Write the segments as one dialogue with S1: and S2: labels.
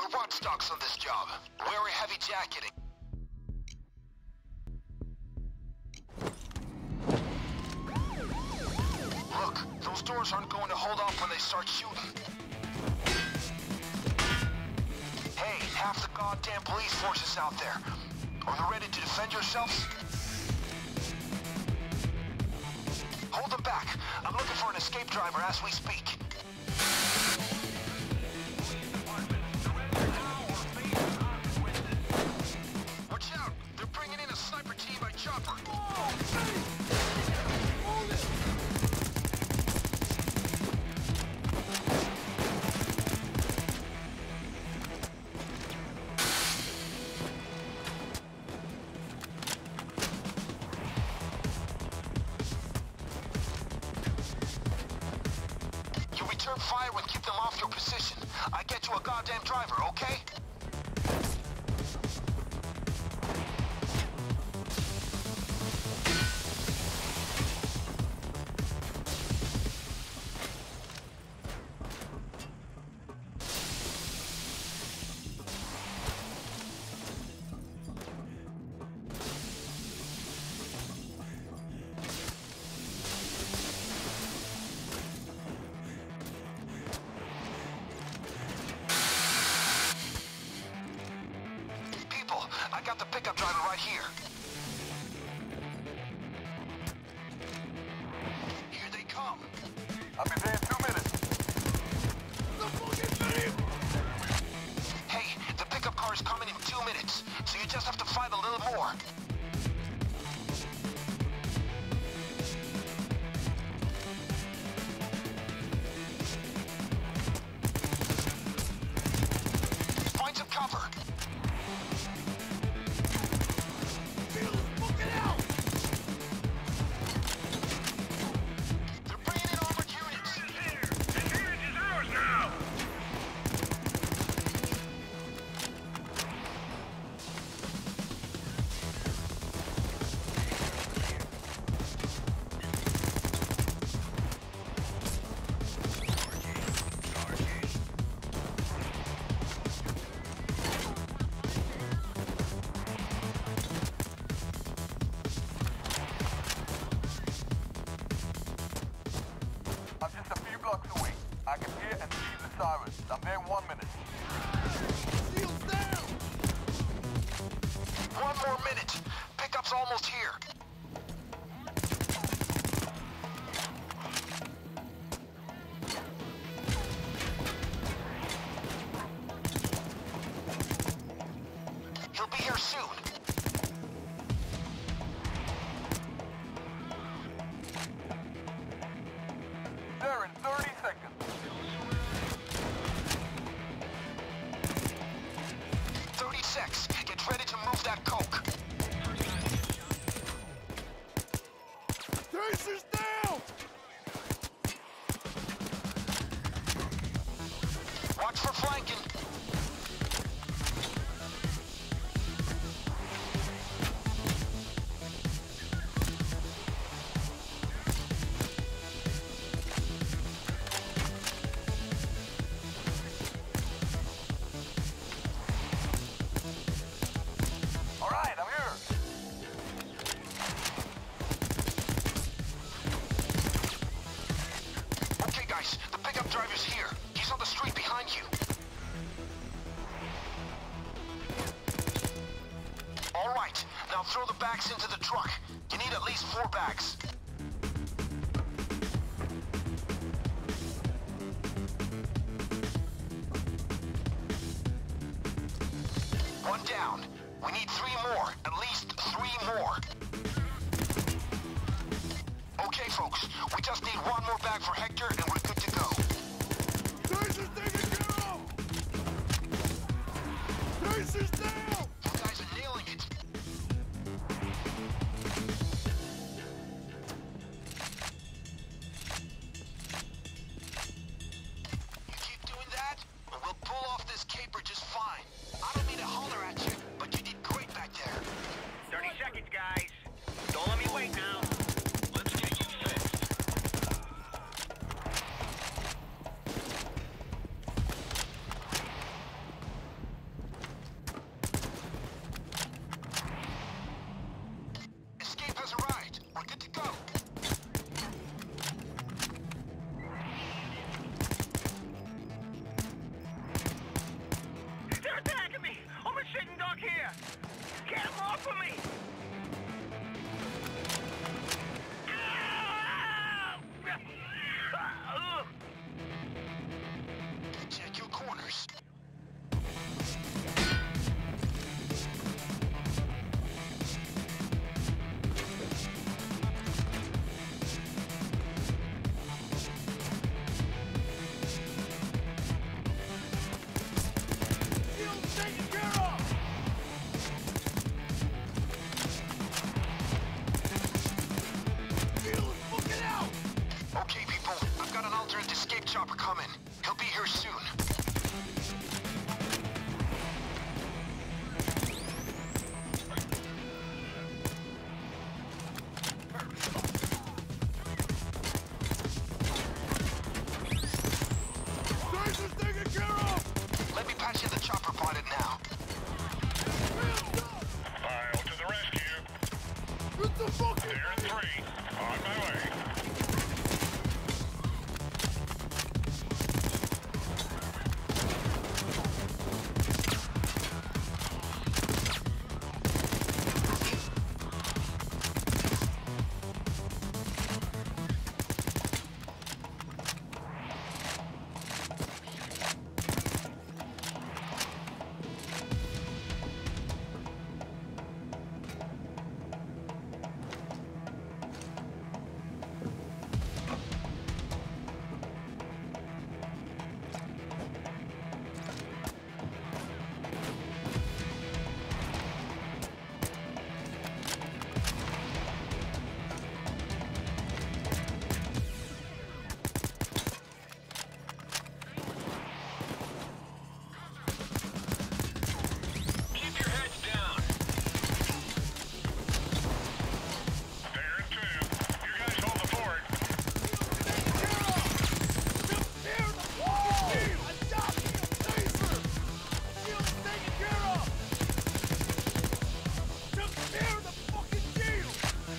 S1: We're watchdogs on this job. Wear a heavy jacketing. Look, those doors aren't going to hold off when they start shooting. Hey, half the goddamn police force is out there. Are you ready to defend yourselves? Hold them back. I'm looking for an escape driver as we speak. Watch out! They're bringing in a sniper team by chopper. Return fire and keep them off your position. I get you a goddamn driver, okay? I got the pickup driver right here. Here they come.
S2: I'll be there in 2 minutes.
S1: Hey, the pickup car is coming in 2 minutes, so you just have to fight a little more. Find some cover.
S2: I'm just a few blocks away. I can hear and see the sirens. I'm there in 1 minute.
S3: Shields down!
S1: 1 more minute. Pickup's almost here. He'll be here soon.
S2: There in 30 seconds.
S1: 30 secs. Get ready to move that coke.
S3: Tasers down!
S1: Watch for flanking.
S2: All right, I'm here.
S1: Okay, guys, the pickup driver's here. He's on the street behind you. All right, now throw the bags into the truck. You need at least 4 bags. One down. We need 3 more. At least 3 more. Okay, folks. We just need 1 more bag for Hector, and we're good to go.
S3: Tasers taken care of! Tasers down!
S1: You guys are nailing it. You keep doing that, and we'll pull off this caper just fine. I don't mean to holler at you, but you did great back there.
S4: 30 seconds, guys. Don't let me wait now. Let's get you fixed. Look here! Get him off of me!
S1: Check your corners.
S3: Shield's taken care of! Shield is booking out!
S1: Okay, people, I've got an alternate escape chopper coming. He'll be here soon.
S3: Taser's taken care of!
S1: Let me patch in the chopper pilot now.
S3: Hands up!
S5: File to the rescue.
S3: It's a fucking...
S5: There in 3. On my way.
S1: Keep your heads down.
S5: There in 2. You guys hold the fort.
S3: Taken care of! Just tear the fucking shield! I got you! Taser! Shield's taken care of! Just tear the fucking shield!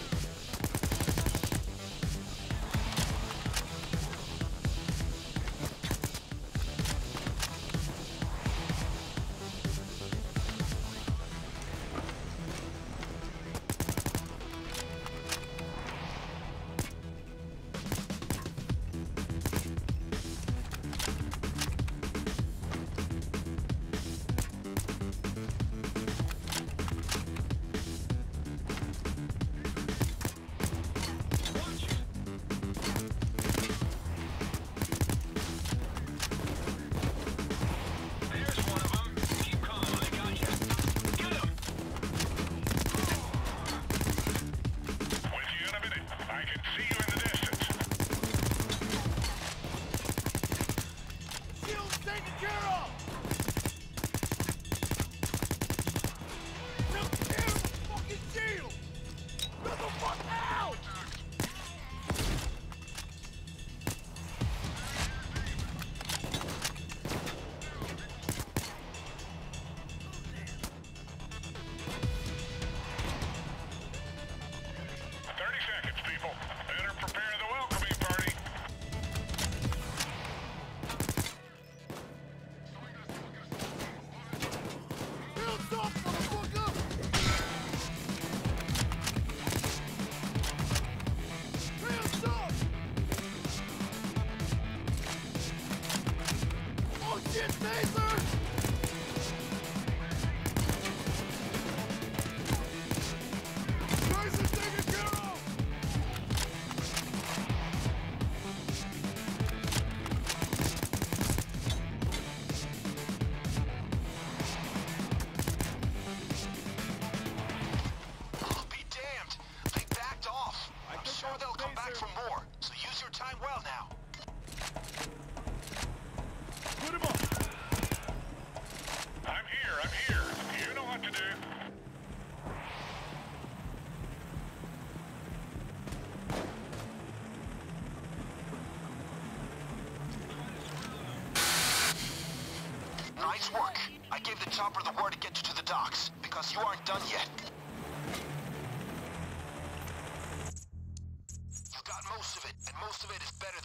S1: There's one of them. Keep calm, I got you. Get him!
S5: With you in a minute. I can see you in the distance.
S3: Shield's taken care of! Just tear the fucking shield! Get the fuck out!
S5: Seconds, people. Better prepare the welcoming party.
S3: Hands up, motherfucker! Hands up! Oh shit, Taser! Taser's taken care of!
S1: Oh, be damned. They backed off. I'm sure they'll come back for more, so use your time well now.
S3: Put him up!
S5: I'm here. You know what to do.
S1: Nice work. I gave the chopper the word to get you to the docks, because you aren't done yet. You got most of it, and most of it is better